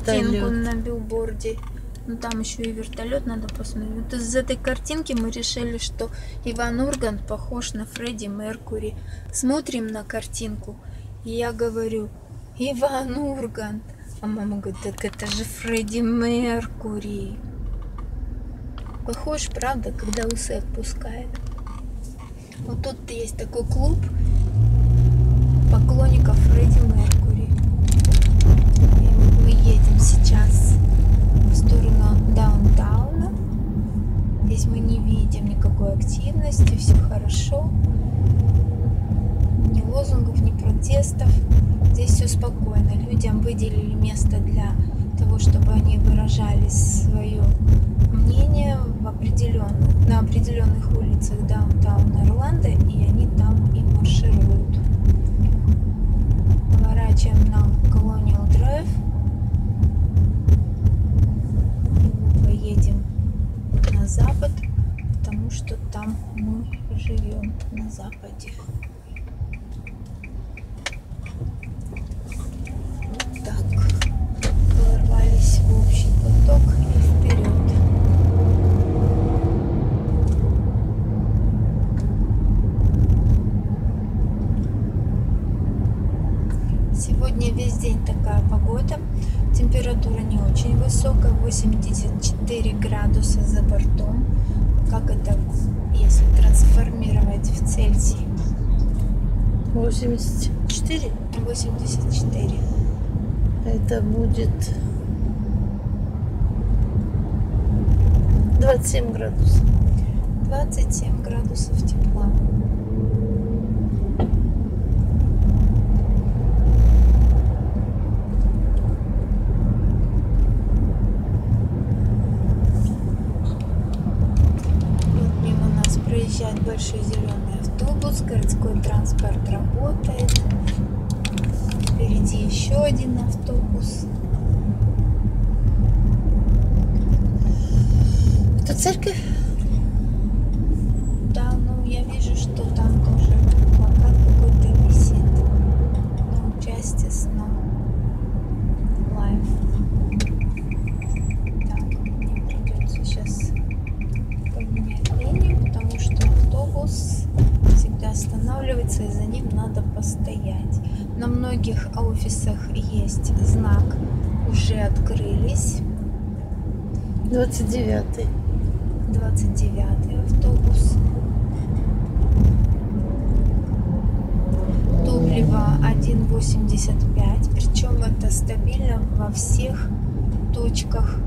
картинку вертолет. на билборде. Ну там еще и вертолет надо посмотреть. Вот из этой картинки мы решили, что Иван Ургант похож на Фредди Меркьюри. Смотрим на картинку, и я говорю: Иван Ургант. А мама говорит: так это же Фредди Меркьюри. Похож, правда, когда усы отпускает. Вот тут есть такой клуб поклонников Фредди Меркьюри. И вот мы едем сейчас в сторону даунтауна. Здесь мы не видим никакой активности, все хорошо. Ни лозунгов, ни протестов. Здесь все спокойно. Людям выделили место для того, чтобы они выражали свое мнение на определенных улицах даунтауна Орландо, и они там и маршируют. Поворачиваем на Colonial Drive. Поедем на запад, потому что там мы живем, на западе. Вот так. Ворвались в общий поток и вперед. Сегодня весь день такая погода. Температура не очень высокая, 84 градуса за бортом. Как это, если трансформировать в Цельсий? 84? 84. Это будет 27 градусов. 27 градусов тепла. Проезжает большой зеленый автобус, городской транспорт работает. Впереди еще один автобус. Это церковь? Да, ну я вижу, что там тоже плакат какой-то висит. No Justice, No Life. Так, мне придется сейчас поменять линию, потому что автобус всегда останавливается, и за ним надо постоять. На многих офисах есть знак «Уже открылись». 29-й. 29-й автобус. Топливо 1,85, причем это стабильно во всех точках.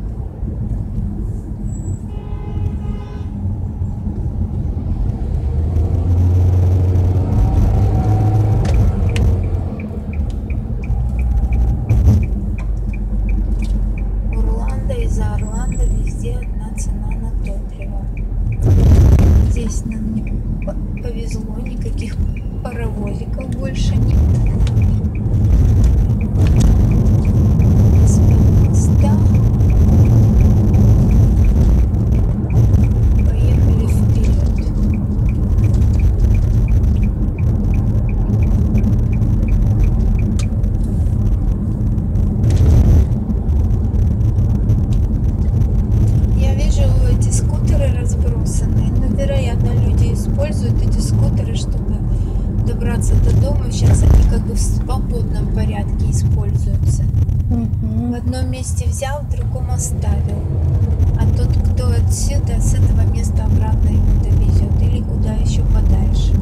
За Орландо везде одна цена на топливо. Здесь нам не повезло, никаких паровозиков больше нет. Моста. Поехали вперед. Разбросанные, но вероятно люди используют эти скутеры, чтобы добраться до дома. Сейчас они как бы в свободном порядке используются. В одном месте взял, в другом оставил, а тот, кто отсюда, с этого места обратно его довезет или куда еще подальше.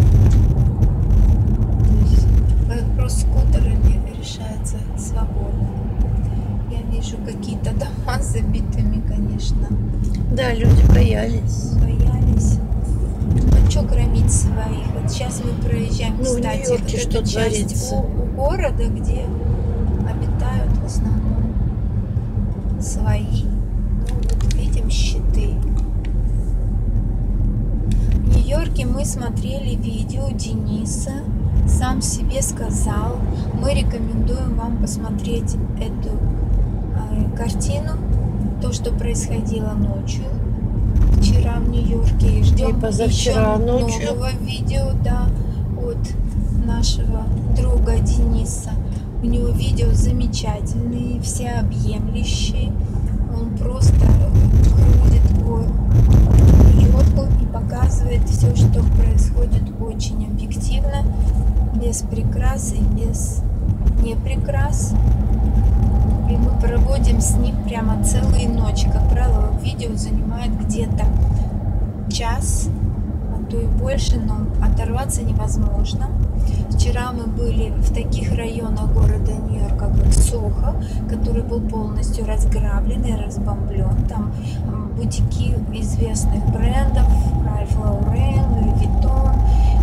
То есть вопрос с скутерами решается свободно. Я вижу какие-то дома с забитыми, конечно. Да, люди боялись. Боялись. Ну, что громить своих? Вот сейчас мы проезжаем, ну, кстати, в Нью-Йорке вот эту часть у города, где обитают в основном свои. Ну, вот видим щиты. В Нью-Йорке мы смотрели видео Дениса. Сам себе сказал. Мы рекомендуем вам посмотреть эту картину. То, что происходило ночью, вчера в Нью-Йорке, и ждем еще нового видео, да, от нашего друга Дениса. У него видео замечательные, всеобъемлющие. Он просто крутит жопу и показывает все, что происходит очень объективно, без прикрас и без неприкрас. И мы проводим с ним прямо целые ночи. Как правило, видео занимает где-то час, а то и больше, но оторваться невозможно. Вчера мы были в таких районах города Нью-Йорка, как Сохо, который был полностью разграблен и разбомблен. Там бутики известных брендов, Ralph Lauren, Louis Vuitton,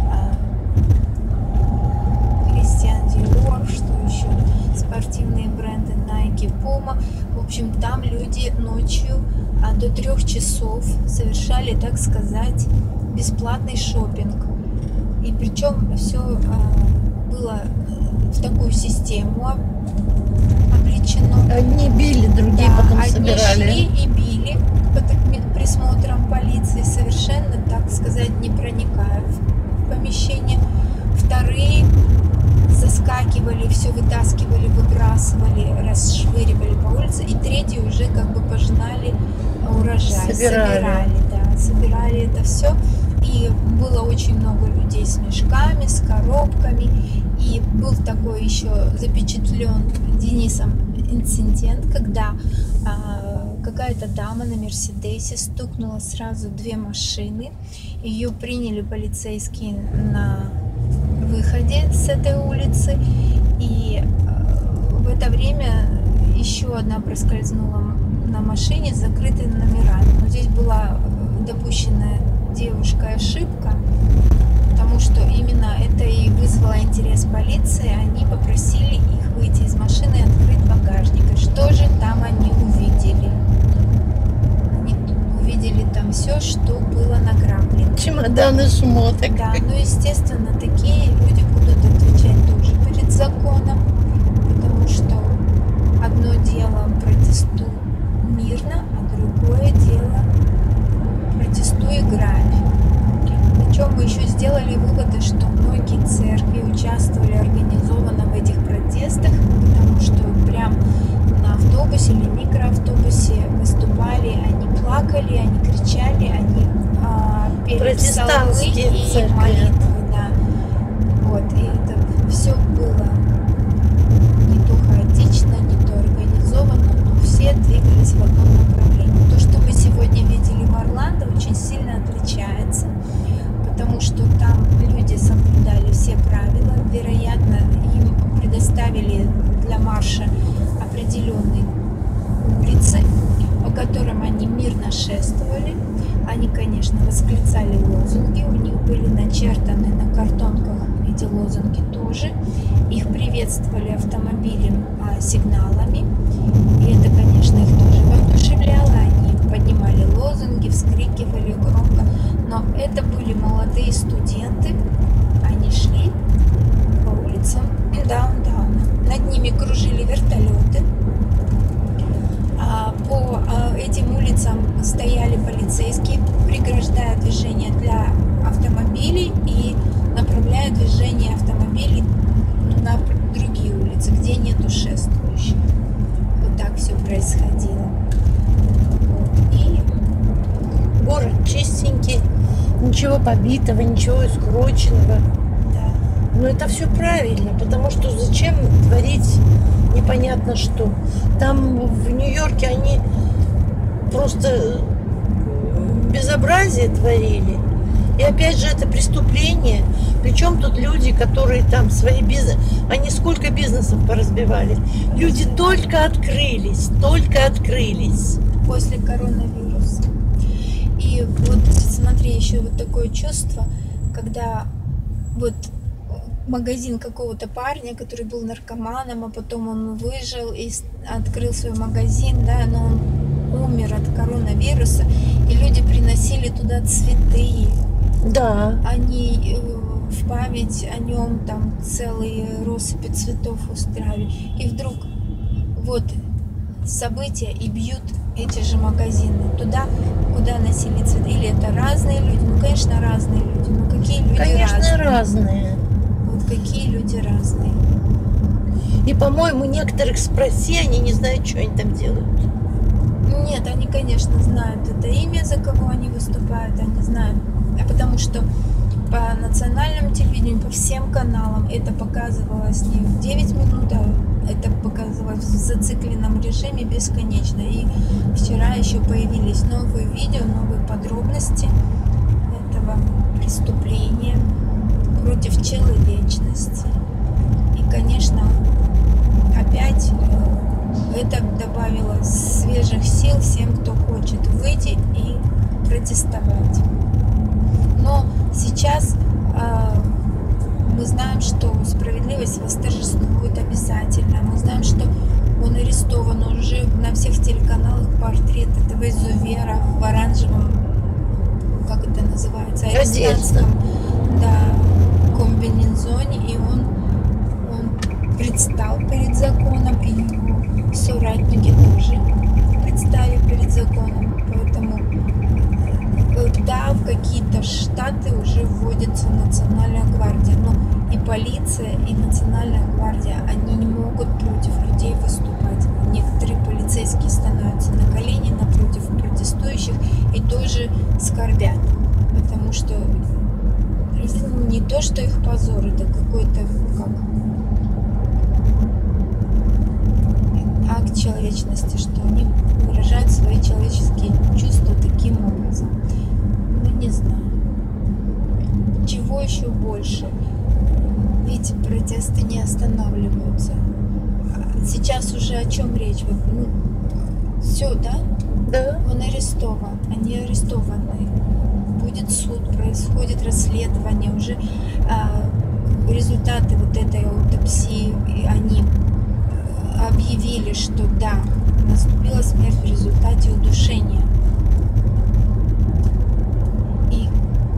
Christian Dior, что еще, спортивные бренды Nike, Puma. В общем, там люди ночью до 3 часов совершали, так сказать, бесплатный шопинг. И причем все было в такую систему облечено. Одни били, другие потом одни собирали. шли и били под присмотром полиции, совершенно, так сказать, не проникая в помещение. Вторые заскакивали, все вытаскивали, выбрасывали, расшвыривали по улице. И третьи уже как бы пожинали урожай. Собирали это все. И было очень много людей с мешками, с коробками. И был такой еще запечатлен Денисом инцидент, когда какая-то дама на Мерседесе стукнула сразу 2 машины. Ее приняли полицейские на выходе с этой улицы. И в это время еще одна проскользнула на машине с закрытыми номерами. Но здесь была допущенная девушкой ошибка, потому что именно это и вызвало интерес полиции. Они попросили их выйти из машины и открыть багажник. И что же там они увидели? Они увидели там все, что было награблено. Чемоданы шмоток. Да, ну естественно, такие люди будут отвечать тоже перед законом, потому что одно дело протестуй мирно, а другое дело протестуй грабь. Причем мы еще сделали выводы, что многие церкви участвовали организованно в этих протестах, потому что прям на автобусе или микроавтобусе выступали, они плакали, они кричали, они пели псалмы и молитвы. Да. Вот, и это все было не то хаотично, не то организовано, но все двигались в одном направлении. То, что мы сегодня видели в Орландо, очень сильно отличается, потому что там люди соблюдали все правила. Вероятно, им предоставили для марша определенные улицы, по которым они мирно шествовали. Они, конечно, восклицали лозунги, у них были начертаны на картонках эти лозунги тоже. Их приветствовали автомобилем сигналами, и это, конечно, их тоже воодушевляло. Они поднимали лозунги, вскрикивали громко, но это были молодые студенты, они шли по улицам даунтауна, над ними кружили вертолеты. По этим улицам стояли полицейские, преграждая движение для автомобилей и направляя движение автомобилей на другие улицы, где нету шествующих. Вот так все происходило. Вот. И город чистенький, ничего побитого, ничего искрученного. да. Но это все правильно, потому что зачем творить непонятно что. Там в Нью-Йорке они просто безобразие творили. И опять же это преступление. Причем тут люди, которые там свои бизнесы, они сколько бизнесов поразбивали. Люди только открылись. После коронавируса. И вот смотри, еще вот такое чувство, когда вот магазин какого-то парня, который был наркоманом, а потом он выжил и открыл свой магазин, да, но он умер от коронавируса, и люди приносили туда цветы. Да. Они в память о нем там целые россыпи цветов устраивали. И вдруг вот события и бьют эти же магазины туда, куда носили цветы. Или это разные люди? Ну, конечно, разные люди. Но какие люди Конечно, разные? разные. Вот какие люди разные. И, по-моему, некоторых спроси, они не знают, что они там делают. Нет, они, конечно, знают это имя, за кого они выступают, они знают. А потому что по национальному телевидению, по всем каналам это показывалось не в 9 минут, а это показывалось в зацикленном режиме бесконечно. И вчера еще появились новые видео, новые подробности этого преступления против человечности. И, конечно, опять это добавило свежих сил всем, кто хочет выйти и протестовать. Но сейчас мы знаем, что справедливость восторжествует обязательно. Мы знаем, что он арестован уже на всех телеканалах. Портрет этого изувера в оранжевом, как это называется, арестантском, да, комбинезоне. И он предстал перед законом, и его соратники тоже предстали перед законом. Поэтому да, в какие-то штаты уже вводится Национальная гвардия, но и полиция, и Национальная гвардия, они не могут против людей выступать. Некоторые полицейские становятся на колени напротив протестующих и тоже скорбят, потому что не то, что их позор, это какой-то акт человечности, что они выражают свои человеческие чувства таким образом. Ну, не знаю. Чего еще больше? Ведь протесты не останавливаются. Сейчас уже о чем речь? Все, да? Да. Он арестован. Они арестованы. Будет суд, происходит расследование. Уже результаты вот этой аутопсии, они объявили, что да, наступила смерть в результате удушения. И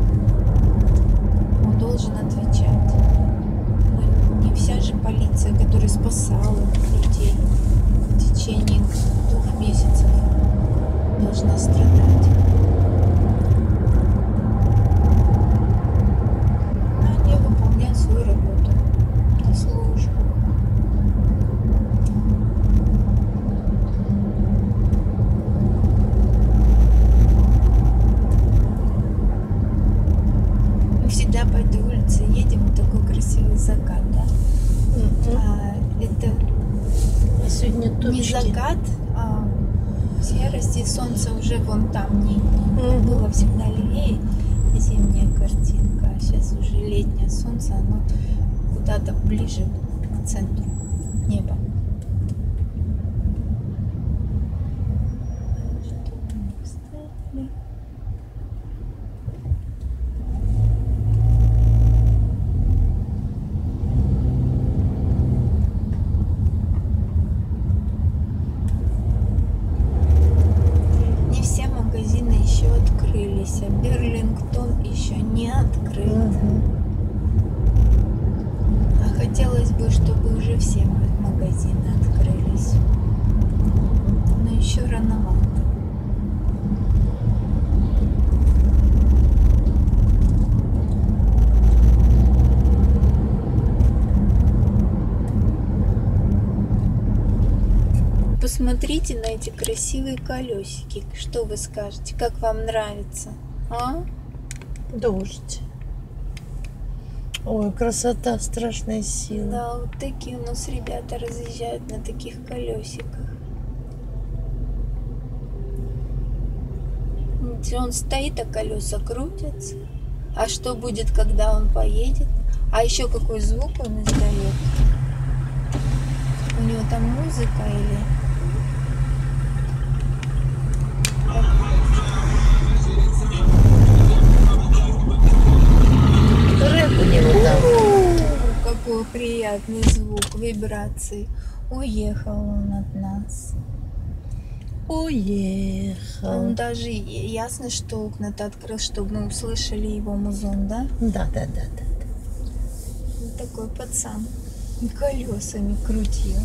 он должен отвечать. Но не вся же полиция, которая спасала людей в течение 2 месяцев, должна страдать. Они выполняют свою работу, службу. Всегда по этой улице едем, вот такой красивый закат, да? Это сегодня тучки. Не закат, а серость, и солнце уже вон там не было всегда левее, зимняя картинка, а сейчас уже летнее солнце, оно куда-то ближе к центру неба. А Берлингтон еще не открыт. А хотелось бы, чтобы уже все магазины открылись. Но еще рановато. Посмотрите на эти красивые колесики. Что вы скажете? Как вам нравится? А? Дождь. Ой, красота, страшная сила. Да, вот такие у нас ребята разъезжают на таких колесиках. Он стоит, а колеса крутятся. А что будет, когда он поедет? А еще какой звук он издает? У него там музыка или... Рэп у него там. Какой приятный звук, вибрации. Уехал он от нас. Уехал. Он даже ясно, что окна-то открыл, чтобы мы услышали его музон, да? Да. Вот такой пацан. Колесами крутил.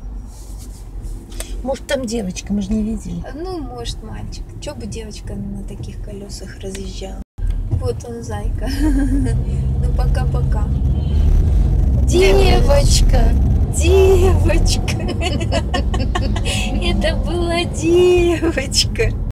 Может, там девочка, мы же не видели. Ну, может, мальчик. Че бы девочка на таких колесах разъезжала? Вот он, зайка. Ну, пока-пока. Девочка. девочка. Это была девочка.